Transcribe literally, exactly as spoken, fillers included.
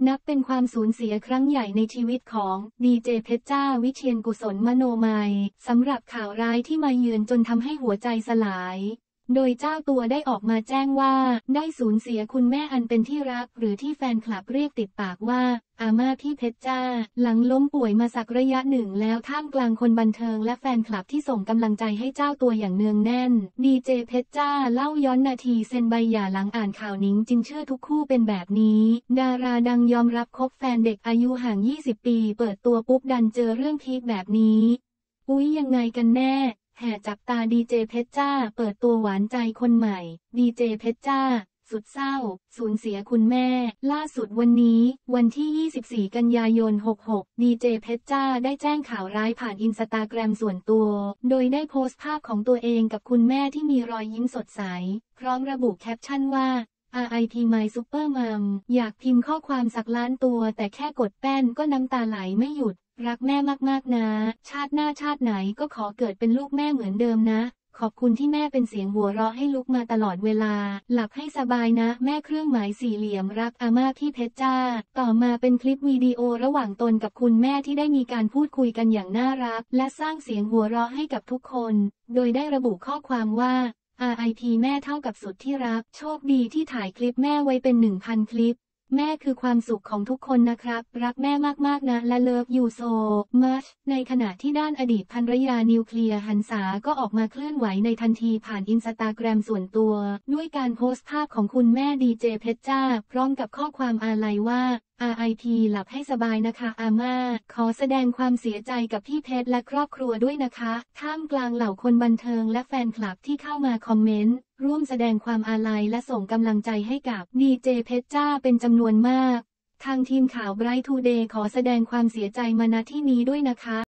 นับเป็นความสูญเสียครั้งใหญ่ในชีวิตของดีเจเพชรจ้าวิเชียรกุศลมโนมัยสำหรับข่าวร้ายที่มาเยือนจนทำให้หัวใจสลายโดยเจ้าตัวได้ออกมาแจ้งว่าได้สูญเสียคุณแม่อันเป็นที่รักหรือที่แฟนคลับเรียกติดปากว่าอาม่าพี่เพชรจ้าหลังล้มป่วยมาสักระยะหนึ่งแล้วท่ามกลางคนบันเทิงและแฟนคลับที่ส่งกำลังใจให้เจ้าตัวอย่างเนืองแน่นดีเจเพชรจ้าเล่าย้อนนาทีเซ็นใบหย่าหลังอ่านข่าวนิ้งจริงเชื่อทุกคู่เป็นแบบนี้ดาราดังยอมรับคบแฟนเด็กอายุห่างยี่สิบปีเปิดตัวปุ๊บดันเจอเรื่องพีคแบบนี้อุ๊ยยังไงกันแน่แห่จับตาดีเจเพชรจ้าเปิดตัวหวานใจคนใหม่ดีเจเพชรจ้าสุดเศร้าสูญเสียคุณแม่ล่าสุดวันนี้วันที่ยี่สิบสี่กันยายนหกหกดีเจเพชรจ้าได้แจ้งข่าวร้ายผ่านอินสตาแกรมส่วนตัวโดยได้โพสต์ภาพของตัวเองกับคุณแม่ที่มีรอยยิ้มสดใสพร้อมระบุแคปชั่นว่า อาร์ ไอ พี My Super Mom อยากพิมพ์ข้อความสักล้านตัวแต่แค่กดแป้นก็น้ำตาไหลไม่หยุดรักแม่มากๆนะชาติหน้าชาติไหนก็ขอเกิดเป็นลูกแม่เหมือนเดิมนะขอบคุณที่แม่เป็นเสียงหัวเราะให้ลุกมาตลอดเวลาหลับให้สบายนะแม่เครื่องหมายสี่เหลี่ยมรักอาม่าพี่เพชรจ้าต่อมาเป็นคลิปวิดีโอระหว่างตนกับคุณแม่ที่ได้มีการพูดคุยกันอย่างน่ารักและสร้างเสียงหัวเราะให้กับทุกคนโดยได้ระบุข้อความว่า อาร์ ไอ พี แม่เท่ากับสุดที่รักโชคดีที่ถ่ายคลิปแม่ไว้เป็น หนึ่งพัน คลิปแม่คือความสุขของทุกคนนะครับรักแม่มากๆนะและเลิฟยูโซมัชในขณะที่ด้านอดีตภรรยานิวเคลียร์หันษาก็ออกมาเคลื่อนไหวในทันทีผ่านอินสตาแกรมส่วนตัวด้วยการโพสต์ภาพของคุณแม่ดีเจเพชรจ้าพร้อมกับข้อความอาลัยว่า อาร์ ไอ พี หลับให้สบายนะคะอาม่าขอแสดงความเสียใจกับพี่เพชรและครอบครัวด้วยนะคะท่ามกลางเหล่าคนบันเทิงและแฟนคลับที่เข้ามาคอมเมนต์ร่วมแสดงความอาลัยและส่งกำลังใจให้กับดีเจเพชรจ้าเป็นจำนวนมากทางทีมข่าว Bright Today ขอแสดงความเสียใจมาณที่นี้ด้วยนะคะ